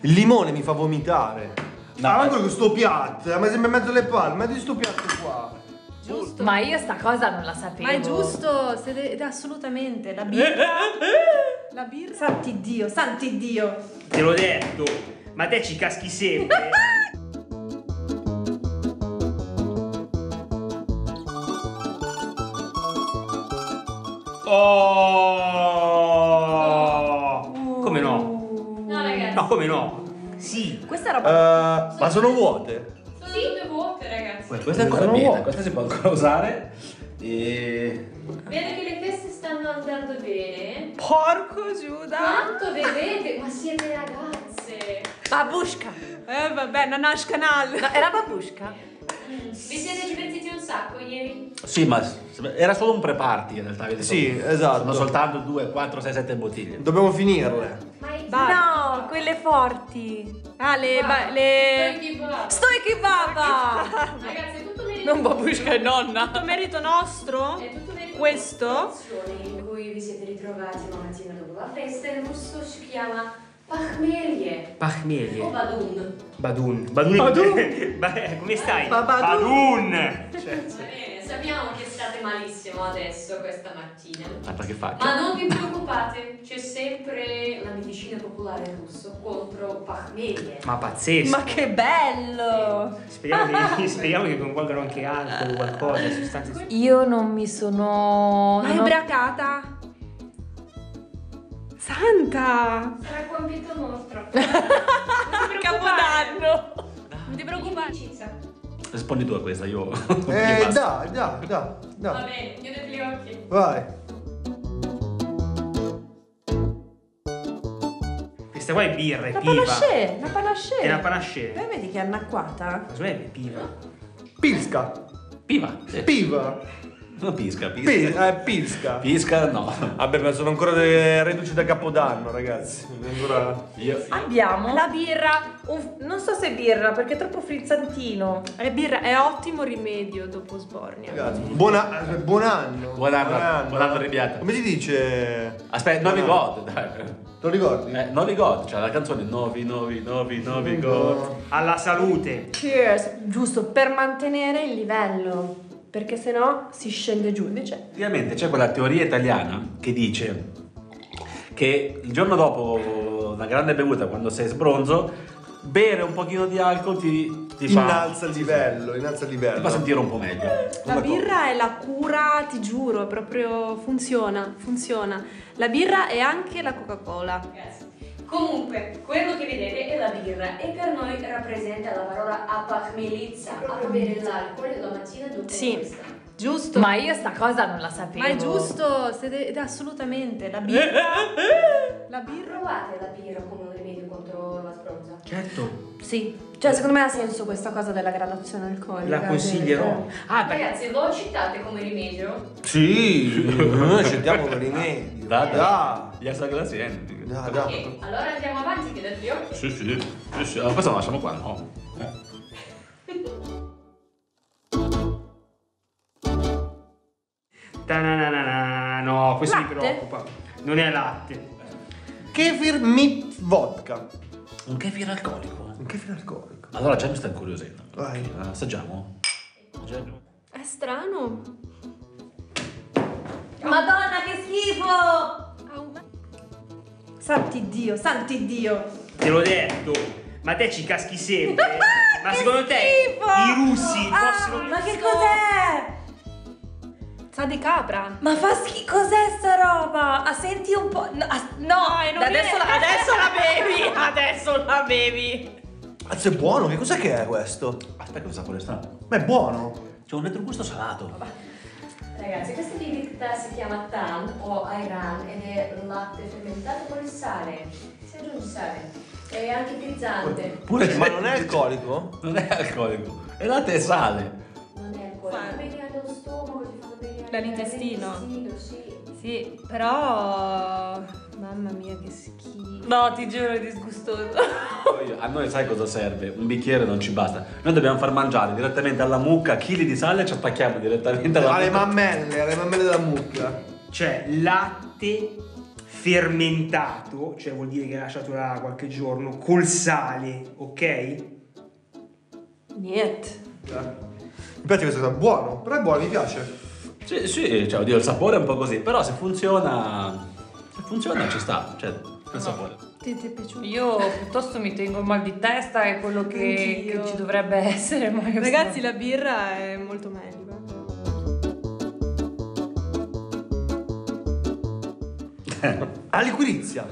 Il limone mi fa vomitare. No, anche questo piatto, ma sembra in mezzo alle palle, metti sto piatto qua. Giusto. Ma io sta cosa non la sapevo. Ma è giusto, assolutamente. La birra. La birra. Santi Dio, santi Dio. Te l'ho detto, ma te ci caschi sempre. Oh! Come no? No, ragazzi. No, come no? Sì. Questa è roba. Ma sono vuote? Sono tutte vuote, ragazzi. Questa è ancora piena, questa si può ancora usare. E... Vedo che le feste stanno andando bene. Porco Giuda. Quanto bevete? Ma siete ragazze. Babushka. Vabbè, Nanash Canal. No, era babushka? Vi siete divertiti un sacco ieri? Sì, ma era solo un pre-party in realtà. Avete Sì, fatto- esatto. Sono soltanto 2, 4, 6, 7 bottiglie. Dobbiamo finirle. No, quelle forti. Ah, le. Stoichi Baba. Ragazzi, è tutto merito. Non babushka e nonna. Tutto merito nostro? È tutto merito. Questo? In cui vi siete ritrovati una mattina dopo la festa. Il russo si chiama Pachmelie. O Pachmelie. Badun. Badun. Come stai? Badun. Cioè, Va bene, sappiamo che state malissimo adesso questa mattina. Ma che faccio? Ma non vi preoccupate, c'è sempre la medicina popolare russo contro Pachmelie. ma pazzesco. Ma che bello! Speriamo che coinvolgano anche alcol o qualcosa, sostanze. Io non mi sono... Ma è non ho- ubriacata? Santa! Sarà compito nostro. Capodanno! Non ti preoccupare. Rispondi tu a questa, io... Dai. Va bene, chiudete gli occhi. Vai. Questa qua è birra, è La piva. panache, la panache. È una panache. Vedi che è annacquata? Ma secondo me è piva. Pisca. Piva. Sì. Piva. Non pisca. Pisca. Pisca no. Vabbè, ma sono ancora delle reduci da Capodanno, ragazzi. Ancora... Abbiamo la birra, non so se birra perché è troppo frizzantino. La birra è ottimo rimedio dopo sbornia. Ragazzi, buon anno. Buon anno, ribiata. Come si dice? Aspetta, Novi God, dai. Lo ricordi? Novi God, cioè la canzone Novi God. Alla salute. Cheers! Giusto, per mantenere il livello. Perché sennò si scende giù. Invece. Ovviamente c'è quella teoria italiana che dice che il giorno dopo una grande bevuta, quando sei sbronzo, bere un pochino di alcol ti Innalza il livello, innalza il livello. ti fa sentire un po' meglio. La birra è la cura, ti giuro, proprio funziona. La birra è anche la Coca-Cola. Ragazzi. Comunque, quello che vedete è la birra e per noi rappresenta la parola apachmelizza, a bere l'alcol la mattina dopo Sì. questa. Giusto. Ma io sta cosa non la sapevo. Ma è giusto, assolutamente. La birra. La birra. Provate la birra come un rimedio contro la sbronza. Certo, Sì. Cioè, secondo me ha senso questa cosa della gradazione alcolica. la consiglierò. Ah, perché Ragazzi, lo citate come rimedio? Sì, noi scendiamo per i medi. Da. Ya sa che la senti. Da. Ok, allora andiamo avanti, chiudete gli occhi. Sì. Allora, questo lo lasciamo qua, no? Ta-na-na-na-na. No, questo mi Latte? preoccupa. Non è latte. Kefir meat vodka. Un kefir alcolico. Un kefir alcolico. Allora già mi sta incuriosendo. Vai. Assaggiamo? È strano. Madonna, che schifo! Santi Dio, santi Dio. Te l'ho detto. Ma te ci caschi sempre. Ma secondo te schifo! i russi possono... Ma che cos'è? Sa di capra. Ma fa schifo, cos'è sta roba? Ah, senti un po'. No, Dai, non adesso, viene. adesso la bevi! Adesso la bevi! Cazzo, è buono, che cos'è che è questo? Aspetta, che sapore strano. Ma è buono. C'è un retrogusto salato. Ragazzi, questa bibita si chiama tan o ayran ed è latte fermentato con il sale. Si aggiunge sale. È anche frizzante. Ma non è alcolico? Non è alcolico. È latte e sale. Non è alcolico. Fa- Bene allo stomaco, ti fanno bene Dall'intestino. all'intestino, sì. Sì, però. Mamma mia, che schifo. No, ti giuro, è disgustoso. A noi sai cosa serve? Un bicchiere non ci basta. Noi dobbiamo far mangiare direttamente alla mucca chili di sale e ci attacchiamo direttamente alla Alle mucca. mammelle della mucca. Cioè, latte fermentato, cioè vuol dire che è lasciato là qualche giorno, col sale, ok? Niente. Mi piace questa cosa, buono, però è buono, mi piace. Sì, cioè, oddio, il sapore è un po' così, però se funziona ci sta, cioè, il sapore. Ti è piaciuto? Io piuttosto mi tengo il mal di testa, è quello che Anch'io. ci dovrebbe essere. Ma io Ragazzi, la birra è molto meglio. Ah, liquirizia.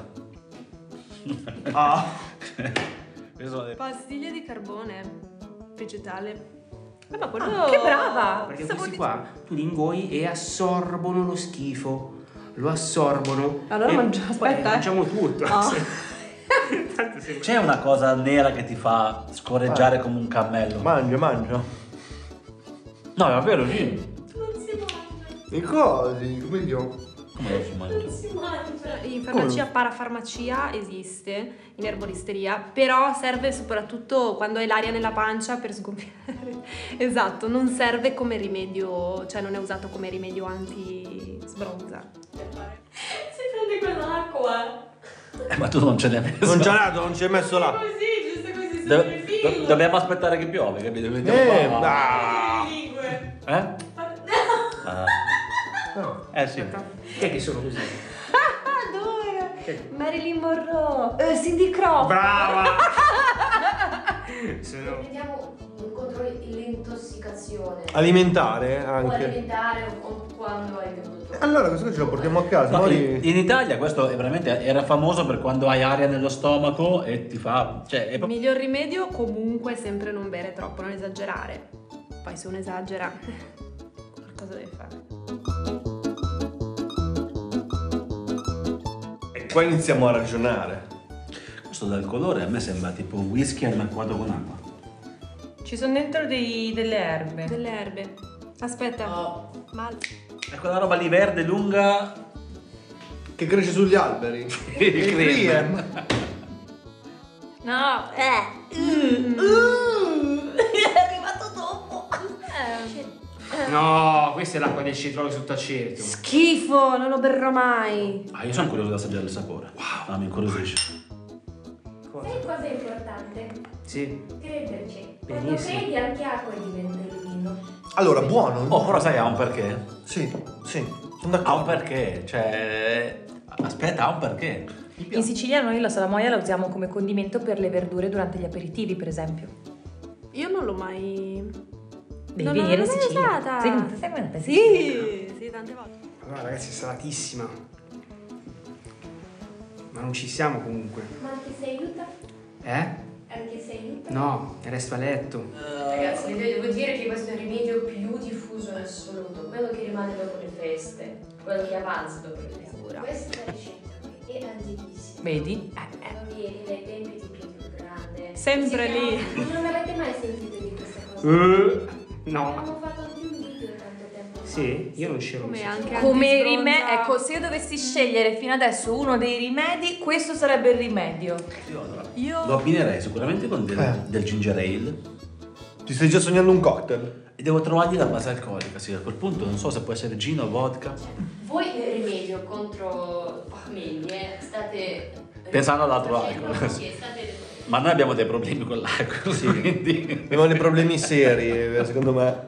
Ah. Pastiglie di carbone vegetale. Ma quello... che brava! Perché Stavo questi qua tu li ingoi e assorbono lo schifo. Lo assorbono. Allora e aspetta, poi mangiamo tutto. Ah. Tanto sembra- C'è una cosa nera che ti fa scorreggiare come un cammello. Mangia. No, è vero, sì. Non si mangia. I cosi, come io. Come non si mangia? Non si mangia. In farmacia, parafarmacia esiste, in erboristeria, però serve soprattutto quando hai l'aria nella pancia per sgonfiare. Esatto, non serve come rimedio, cioè non è usato come rimedio anti-sbronza. Si prende quell'acqua. Ma tu non ce l'hai messo. Non ci hai messo là. Così, giusto così, sopra il filo. Dobbiamo aspettare che piove, capito? Ah. Eh? Sì. Chi è che sono così? Adoro! Marilyn Monroe, Cindy Crawford. Brava! Sono... Prendiamo contro l'intossicazione. Alimentare O anche. alimentare o quando hai bevuto. Allora questo ce lo portiamo a casa. No, Noi... in Italia questo è veramente era famoso per quando hai aria nello stomaco e ti fa. Cioè, è Il proprio. miglior rimedio comunque è sempre non bere troppo, non esagerare. Poi se uno esagera, qualcosa deve fare. E qua iniziamo a ragionare. Questo dal colore a me sembra tipo whisky annacquato con acqua. Ci sono dentro delle erbe. Delle erbe. Aspetta, ma È quella roba lì verde, lunga. Che cresce sugli alberi. Il Criem. No, È arrivato dopo. No, questa è l'acqua del cetriolo sottaceto. schifo, non lo berrò mai. Io sono curioso da assaggiare il sapore. Wow, mi incuriosisce. Sai cosa è importante? Sì. Crederci. Quando Benissimo. credi anche acqua diventa il vino. Allora, buono. Oh, però sai, ha un perché. Sì, sono Ha un d'accordo. perché, cioè. Aspetta, ha un perché. In Sicilia noi la salamoia la usiamo come condimento per le verdure durante gli aperitivi, per esempio. io non l'ho mai... Devi non venire in l'ho mai Sicilia. usata. Sei venuta in Sicilia? Sì, tante volte. Allora ragazzi, è salatissima. Ma non ci siamo comunque. Ma anche se aiuta? Eh? Anche se aiuta? No, resto a letto. Ragazzi, vi devo dire che questo è il rimedio più diffuso in assoluto. Quello che rimane dopo le feste. Quello che avanza dopo le feste. Questa ricetta qui è antichissima. Vedi? Non vieni dai tempi di Pietro Grande. Sempre Si lì. chiama- Non avete mai sentito di questa cosa? No. Abbiamo fatto anche un video tanto tempo fa. Sì, io non c'ero. Come anche Come antisbronza. rimedio, ecco, se io dovessi scegliere fino adesso uno dei rimedi, questo sarebbe il rimedio. Io... Lo abbinerei sicuramente con del ginger ale. Ti stai già sognando un cocktail? E devo trovargli la base alcolica, sì, a quel punto non so se può essere gin o vodka. Voi nel rimedio contro pahmelie state Pensando all'altro facendo- alcol. Sì, state Ma noi abbiamo dei problemi con l'alcol, sì. Quindi. Abbiamo dei problemi seri, secondo me.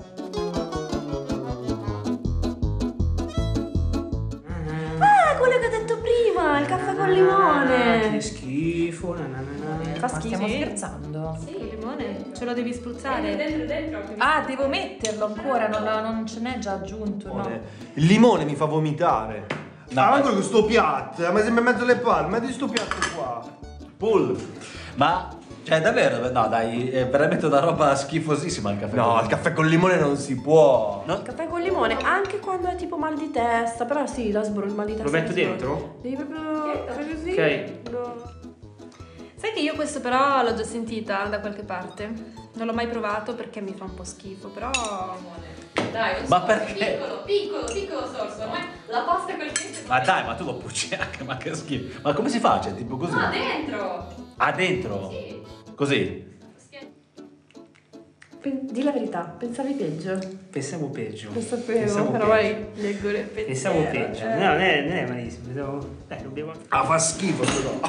Ah, quello che ho detto prima, il caffè con Che limone. schifo. Na, na, na, na. Fa schifo. Stiamo Sì. scherzando. Sì. Il limone? Ce lo devi spruzzare. Dentro. Ah, devo metterlo ancora, non ce n'è già aggiunto, no? Il limone mi fa vomitare. No, Ah, ma- ancora questo piatto, ma sembra in mezzo alle palme, di sto piatto qua. Pull. Ma, cioè, davvero, no, dai, è veramente una roba schifosissima il caffè. No, con il caffè con il limone non si può. No? Caffè con limone, anche quando è tipo mal di testa, però sì, il mal di testa. Lo metto si sbronza. dentro? Devi proprio fare così. Ok. Sai che io questo però l'ho già sentita da qualche parte. Non l'ho mai provato perché mi fa un po' schifo, però... Dai, Ma perché? Piccolo sorso, ormai la pasta col pesce. Ma dai, ma tu lo pucci anche, ma che schifo. Ma come si fa? Cioè, tipo così? Ah, dentro! Ah, dentro? Sì. Così? Di la verità, pensavi peggio? Pensavo peggio. Lo sapevo, Pensavo però peggio. vai, leggo le pensiero. Pensavo peggio. No, non è malissimo. Pensavo... non bevo... Ah, fa schifo però.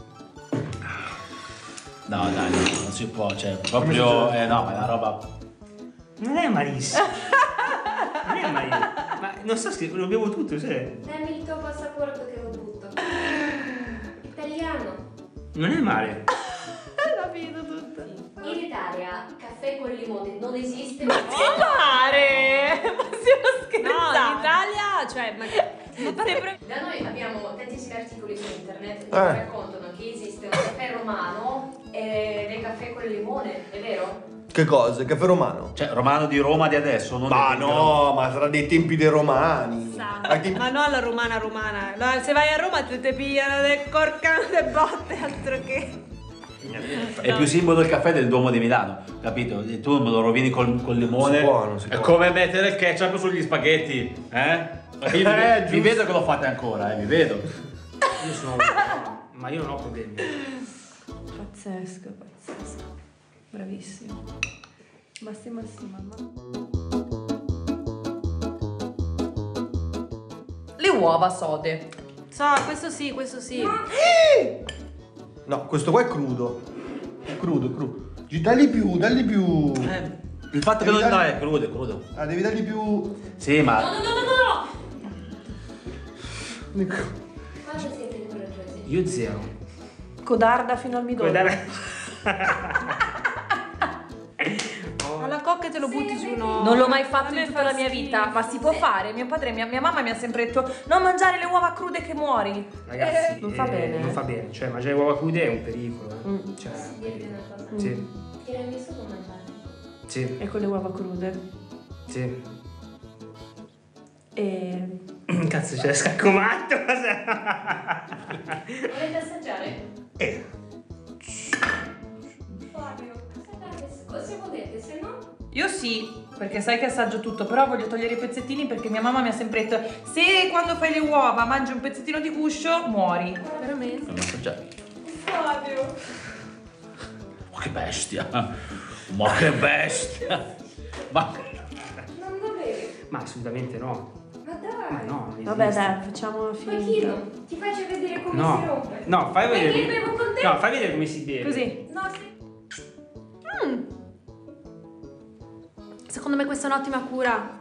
No, dai, non si può, cioè, proprio... no, ma è una roba... Non è malissimo. Non è malissimo. Ma non so se lo bevo tutto, sai? Dammi il tuo passaporto che lo butto. Italiano. Non è male. Capito tutto. In Italia caffè con limone non esiste. Pare! Ma stiamo No, in scherzando? Italia, cioè, ma Sempre... Da noi abbiamo tantissimi articoli su internet che raccontano che esiste un caffè romano e dei caffè con il limone, è vero? Che cosa? Caffè romano? Cioè, romano di Roma di adesso, non Ma del- no, ma sarà dei tempi dei romani. Ai tempi- Ma no, la romana. Se vai a Roma te pigliano le corcano le botte, altro che. È più simbolo del caffè del Duomo di Milano, capito? E tu me lo rovini col limone. Si può, non si È può. come mettere il ketchup sugli spaghetti, eh? Io vi giusto. vedo che lo fate ancora, vi vedo. Io sono... Ma io non ho problemi. Pazzesco. Bravissimo. Ma sì, mamma. Le uova sode. So, questo sì. No, questo qua è crudo. È crudo. Dagli più. Il fatto che non no, è crudo. Ah, devi dargli più. Sì, ma No! Quanto siete coraggiosi? Io zero. Codarda fino al midollo. Alla cocca te lo butti su uno. Non l'ho mai fatto A me in tutta fa la mia schifo. vita, ma si può fare. Mio padre, mia mamma mi ha sempre detto: non mangiare le uova crude che muori. Ragazzi, non fa bene. Non fa bene. Cioè, mangiare uova crude è un pericolo. Cioè, Posso un dirvi pericolo. una cosa? Sì, Tiramisù come mangiare? sì, E con le uova crude. sì. E. Cazzo, c'è scaccomatto. Volete assaggiare? Fabio, assaggiate se volete, se no... Io sì, perché sai che assaggio tutto, però voglio togliere i pezzettini perché mia mamma mi ha sempre detto: se quando fai le uova mangi un pezzettino di guscio, muori. Veramente. non so già. Fabio! Ma che bestia! Ma che bestia! Ma Non lo bevi? Ma assolutamente no. Ma dai! Ma no, non Vabbè, esiste. dai, facciamo Ma chi finta. no? Ti faccio vedere come si No, rompe. no, fai Ma vedere. io bevo con te? No, fai vedere come si beve. Così. No, sì. Secondo me questa è un'ottima cura.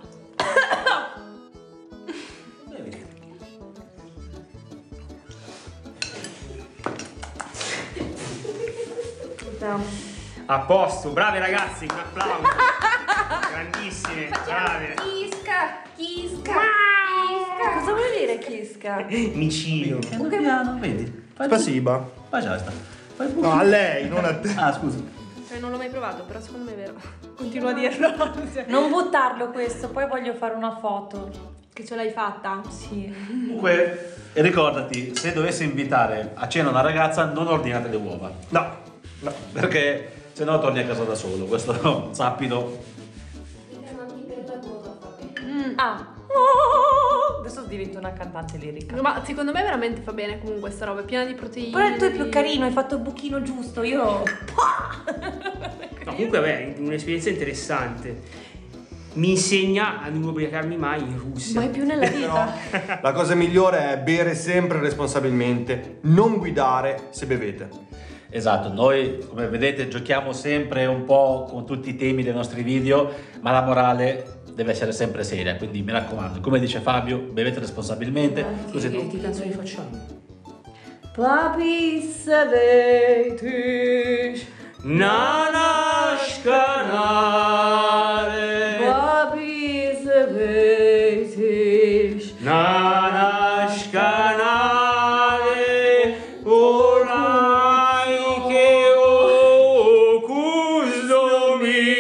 A posto, bravi ragazzi, un applauso. Grandissime, brave. Chisca! Cosa vuol dire chisca? Micino. piano piano, vedi? Spasiba. Ma già sta. Fai un po'. No, a lei, non a te. Ah, scusa. Cioè, non l'ho mai provato, però secondo me è vero. Continuo a dirlo. Cioè, Non buttarlo questo, poi voglio fare una foto. che ce l'hai fatta. Sì. Comunque, ricordati, se dovessi invitare a cena una ragazza, non ordinate le uova. No. Perché se no torni a casa da solo. Questo sappilo. I diamanti per la gola, va bene. Adesso divento una cantante lirica. Ma secondo me veramente fa bene comunque sta roba, è piena di proteine. Però il tuo è più carino, hai fatto il buchino giusto, io... No, comunque, vabbè, un'esperienza interessante. Mi insegna a non ubriacarmi mai in Russia. Mai più nella vita. La cosa migliore è bere sempre responsabilmente, non guidare se bevete. Esatto, noi come vedete giochiamo sempre un po' con tutti i temi dei nostri video, ma la morale deve essere sempre seria, quindi mi raccomando, come dice Fabio, bevete responsabilmente, così Che canzoni facciamo? Papi Savetish, Nanash canale, Papi Savetish, Nanash canale, orai che o custo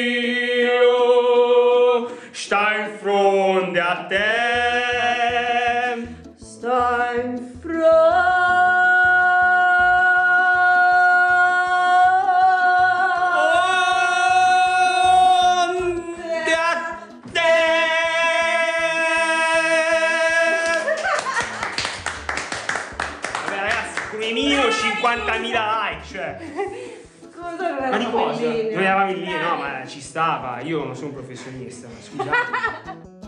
mio sta in fronte a te. sta in Ma di cosa? Quelli- Noi eravamo lì, no, ma ci stava. Io non sono un professionista, ma scusate.